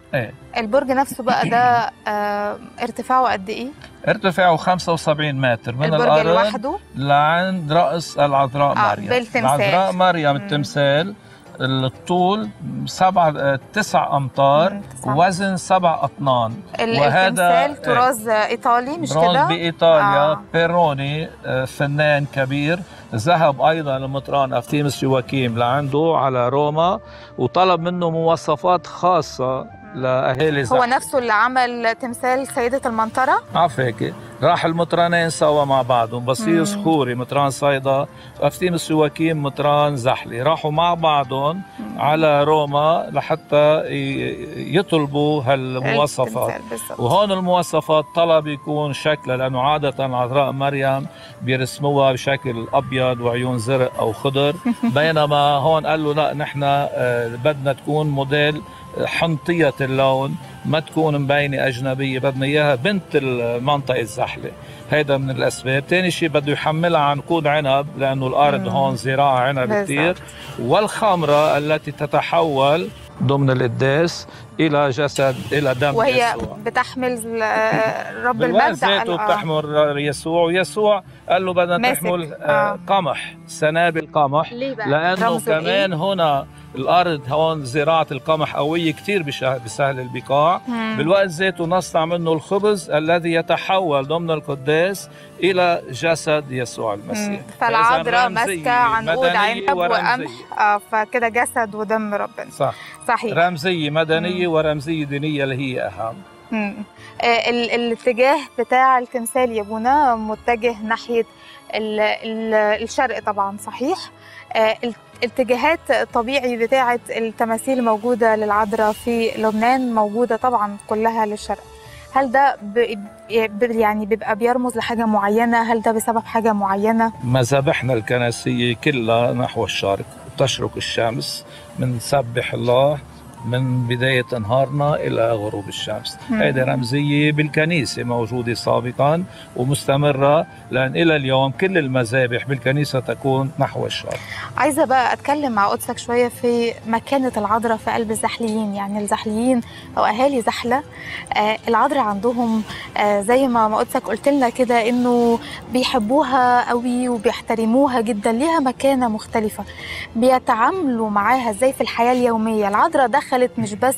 ايه. البرج نفسه بقى ده ارتفاعه قد ايه؟ ارتفاعه 75 متر من البرج الارض لوحده لعند راس العذراء مريم. بالتمثال. العذراء مريم التمثال الطول 9 أمتار، وزن 7 أطنان. التمثال طراز إيطالي مش كده؟ بإيطاليا. بيروني فنان كبير ذهب أيضا لمطران أفتيمس يواكيم لعنده على روما، وطلب منه مواصفات خاصة لأهالي هو نفسه اللي عمل تمثال سيدة المنطرة؟ عفاكي. راح المطرانين سوا مع بعضهم، بصيص خوري مطران صيدا، أفتيمس يواكيم مطران زحلي، راحوا مع بعضهم على روما لحتى يطلبوا هالمواصفات. وهون المواصفات طلب يكون شكلها، لأنه عادة العذراء مريم بيرسموها بشكل أبيض وعيون زرق أو خضر، بينما هون قال له لا، نحن بدنا تكون موديل حنطية اللون، ما تكون مبينة أجنبية، بدنا إياها بنت المنطقة الزحلة. هيدا من الأسباب. تاني شيء بده يحملها عنقود عنب، لأنه الأرض هون زراعة عنب كتير، والخمرة التي تتحول ضمن القداس إلى جسد، إلى دم وهي يسوع. بتحمل رب المجد وبتحمل يسوع. ويسوع قال له بدنا تحمل قمح، سنابل قمح، لأنه كمان هنا الأرض هون زراعة القمح قوية كتير بسهل البقاع. بالوقت ذاته نصنع منه الخبز الذي يتحول ضمن القداس إلى جسد يسوع المسيح. فالعذراء ماسكة عنقود عنب وقمح، فكده جسد ودم ربنا. صحيح. رمزية مدنية ورمزية دينية اللي هي أهم. الاتجاه بتاع التمثال يا ابونا متجه ناحية الشرق طبعا، صحيح؟ الاتجاهات الطبيعي بتاعة التماثيل الموجودة للعذراء في لبنان موجودة طبعا كلها للشرق. هل ده يعني بيبقى بيرمز لحاجة معينة؟ هل ده بسبب حاجة معينة؟ مذابحنا الكنسية كلها نحو الشرق، تشرق الشمس، منسبح الله من بداية نهارنا إلى غروب الشمس. هذه رمزية بالكنيسة موجودة سابقا ومستمرة، لأن إلى اليوم كل المذابح بالكنيسة تكون نحو الشرق. عايزة بقى أتكلم مع قدسك شوية في مكانة العذراء في قلب الزحليين. يعني الزحليين أو أهالي زحلة، العذراء عندهم زي ما قدسك قلت لنا كده إنه بيحبوها قوي وبيحترموها جدا، ليها مكانة مختلفة. بيتعاملوا معاها إزاي في الحياة اليومية؟ العذراء دخلت مش بس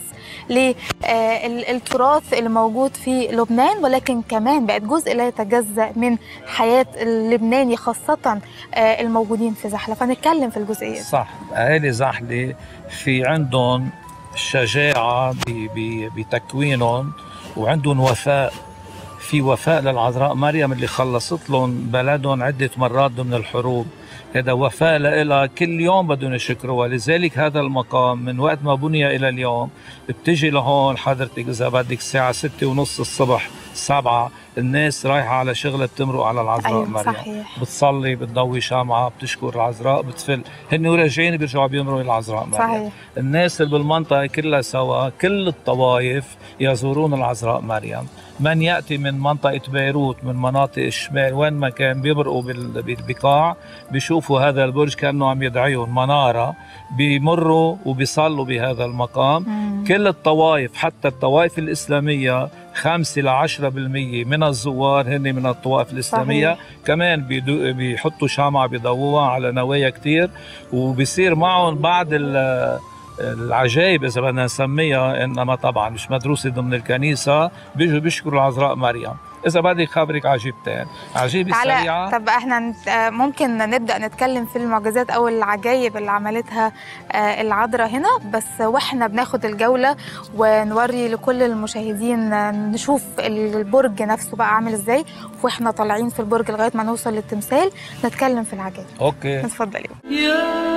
للتراث اللي موجود في لبنان، ولكن كمان بقت جزء لا يتجزأ من حياة اللبناني، خاصة الموجودين في زحلة. فنتكلم في الجزئية دي. صح. أهالي زحلة في عندهم شجاعة بتكوينهم، وعندهم وفاء. في وفاء للعذراء مريم اللي خلصت لهم بلدهم عدة مرات ضمن الحروب. هذا وفاء لها، كل يوم بدهم يشكروها. لذلك هذا المقام من وقت ما بني إلى اليوم بتجي لهون حضرتك إذا بدك الساعة 6:30 الصبح 7 الناس رايحة على شغلة بتمرق على العذراء. أيوة مريم. صحيح. بتصلي، بتضوي شمعة، بتشكر العذراء، بتفل، هن وراجعين بيرجعوا بيمروا العذراء مريم. صحيح. الناس اللي بالمنطقة كلها سوا، كل الطوائف يزورون العذراء مريم. من يأتي من منطقة بيروت، من مناطق الشمال، وين ما كان بيمرقوا بالبقاع بيشوفوا هذا البرج كأنه عم يدعيهم منارة، بيمروا وبيصلوا بهذا المقام. كل الطوائف، حتى الطوائف الإسلامية 5 إلى 10% من الزوار هن من الطوائف الإسلامية. صحيح. كمان بيحطوا شمعة بيضووها على نوايا كتير، وبيصير معهم بعض العجائب إذا بدنا نسميها، إنما طبعا مش مدروسة ضمن الكنيسة. بيجوا بيشكروا العذراء مريم. إذا بدي خبرك عجيبتين، عجيبة سريعة. طب احنا ممكن نبدأ نتكلم في المعجزات أو العجائب اللي عملتها العذراء هنا، بس واحنا بناخد الجولة ونوري لكل المشاهدين نشوف البرج نفسه بقى عامل ازاي، واحنا طالعين في البرج لغاية ما نوصل للتمثال نتكلم في العجائب. اوكي، اتفضلي.